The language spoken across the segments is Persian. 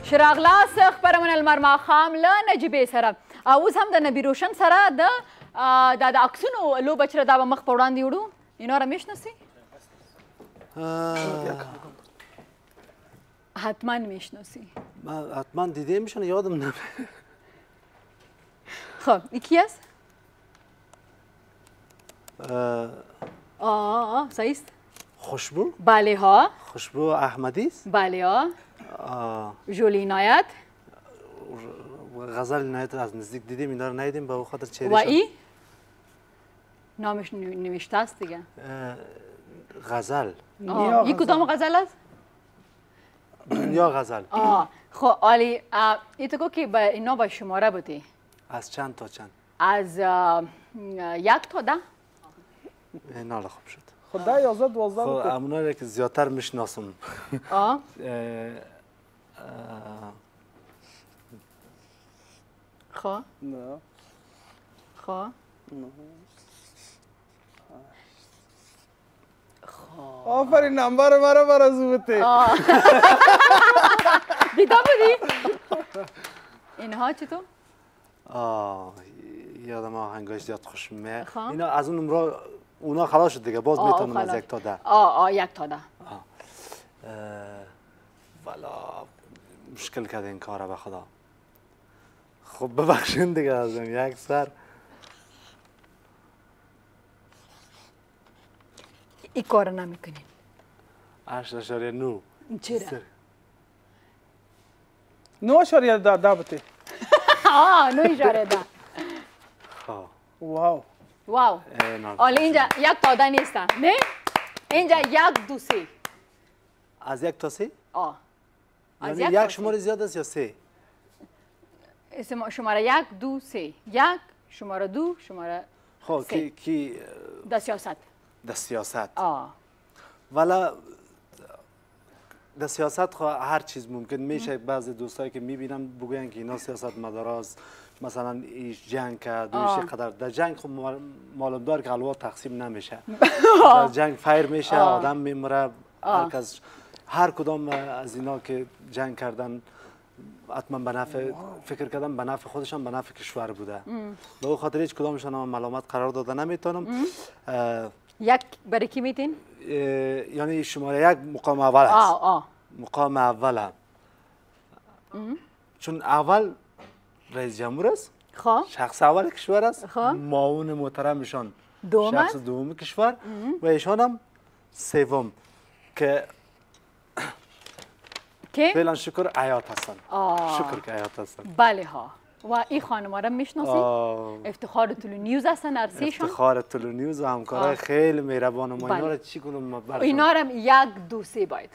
شراغلا سخ پرمن المرما خام له نجيبه سره اوس هم د نبی روشن سره د اکسونو لو بچره دا مخ په وړاندې وړو اینو رمیش نسی حتما میشناسی حتما دیده میشن یادم نمیاد خب یکی است صحیح است خوشبو بله ها خوشبو احمدی است بله ها جولی عنایت غزل عنایت از نزدیک دیدیم اینا رو ندیدیم به خاطر چهره و ای نامش نوشته است دیگه غزل یک کدام غزل است دنیا غزل خب عالی ای تو که به اینا با شماره بودی از چند تا چند از 1 تا 10 اینا خوب شد خب 10 11 12 خب امونا که زیادتر میشناسم خب نه خب آفرین نمبر مرا برا زوبته دیده بودی؟ اینها چطور؟ یادم آهنگاش زیاد خوش میاد اینا از اون نمره اونا خلاص شد دیگه باز میتونم از 1 تا 10 1 تا 10 والا مشکل کرده این کاره به خدا خب ببخشین دیگه از این یک سر این کار نمیکنین 8.9 چرا؟ 9.10 بته 9.10 واو واو حالا اینجا 1 تا 10 نیست نه؟ اینجا 1 2 3 از 1 تا 3؟ از یعنی یک شماره زیاد است یا 3؟ شماره 1 2 3 1 شماره 2 شماره 3 خب کی در سیاست در سیاست والا در سیاست خب هر چیز ممکن میشه بعضی دوستایی که میبینم بگوین که اینا سیاست مداراست مثلا ایش جنگ کرد و ایش قدر در جنگ خب معلوم دار که الوا تقسیم نمیشه در جنگ فیر میشه آدم میمره هر کدام از اینا که جنگ کردن حتما به نفع فکر کردم به نفع خودشان به نفع کشور بوده به اون خاطر هیچ کدامشان ملامت قرار داده نمیتونم یک برای کی میتین؟ یعنی شماره 1 مقام اول است مقام اول هم چون اول رئیس جمهور است شخص اول کشور است معاون محترمشان شخص دوم کشور و ایشان هم سوم که فعلا شکر حیات هستن شکر که حیات هستن بله ها و این خانم را میشناسی؟ افتخار طلو نیوز هستن ارسیشان؟ افتخار طلو نیوز و همکارای خیلی مهربان و ما اینا را چی کنم اینا را 1 2 3 باید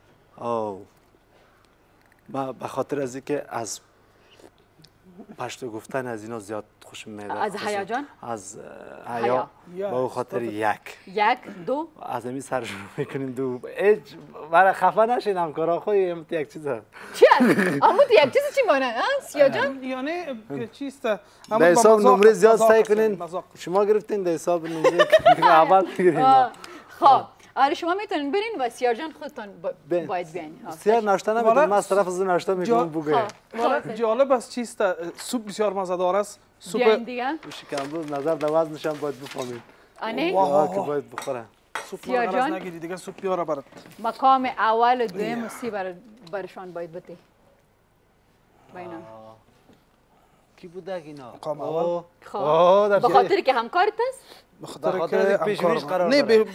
ما به خاطر از اینکه از پشت گفتن از اینا زیاد خوشم میاد از هیجان؟ از حیا به خاطر 1 2 از همین سر شروع میکنیم 2 برای خفه نشین همکارا خود یک چیز هست چی هست؟ اما یک چیز چی مانه؟ سیا جان؟ یعنی چیست؟ در حساب نمره زیاد سعی کنین شما گرفتین در حساب نمره اول بگیرین خب آره شما میتونین برین و سیار جان خودتان باید بیاین سیار ناشته نمیدونم من از طرف از ناشته میکنم بگه جالب است چیست سوپ بسیار مزه‌دار است سوپ دیگه امروز نظر در وزنشم باید بفهمید آنه که باید بخوره سیار جان نگیری دیگه سوپ بیاره برات مقام اول و دوم و سی برشان باید بده بینا کی بوده اینا مقام اول به خاطر که همکارت است به خاطر که پیشویش قرار نه به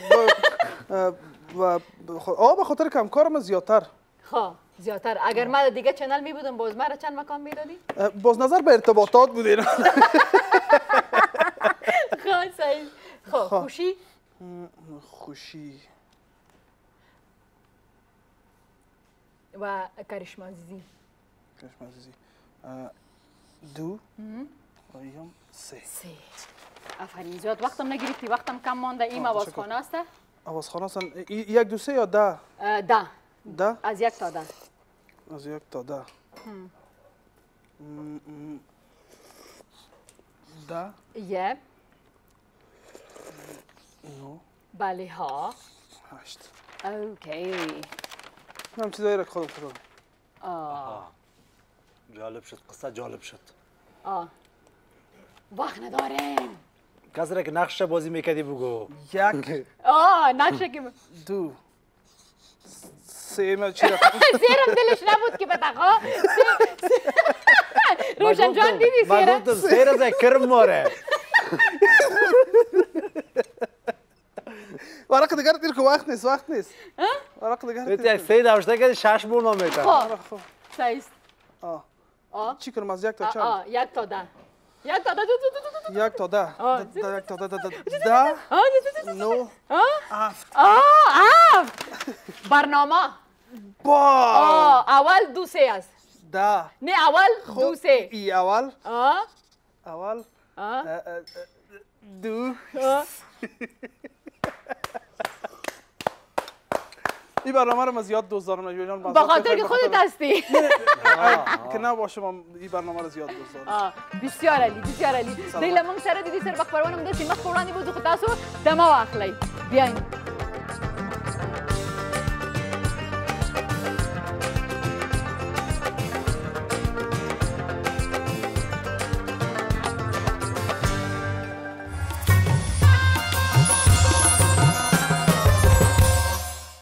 خاطر که همکارم زیادتر زیادتر اگر من دیگه چنل می بودم باز مرا چند مقام میدادی؟ باز نظر به ارتباطات بودین صحیح خوشی؟ خوشی و کرشما عزیزی 2 ویم 3 آفرین زیاد وقتم نگرفتی وقتم کم مانده این آوازخانه است؟ آوازخانه است 1 2 3 یا 10 10 از 1 تا 10 از 1 تا 10 10 یه 9 بله ها 8 اوکی هم چیزایی را خودم جالب شد، قصه جالب شد. وقت نداریم. کسی را که نقشه بازی میکردی بگو. یک نقشه که دو سه ما چی را سیرم دلش نبود که بتاقا روشن جان دیدی من سیرم گفتم سیر از کرم ماره. ورق دیگر دیر که وقت نیست ورق دیگر بیتی یک سه دوشته که 6 بونا میتن. خب سایست چی کنم از یک تا چند؟ یک تا ده یک تا ده یک تا ده یک تا ده نو هفت برنامه با اول دو سه است ده نه اول دو سه ای اول دو این برنامه رو من زیاد دوست دارم نجویان با خاطر که خودت هستی که نباشه من این برنامه رو زیاد دوست دارم بسیار عالی بسیار عالی دیگه موږ سره د دې سره په خبرونه هم داسې مخ په وړاندې بوځو خو تاسو دمه واخلئ بیاین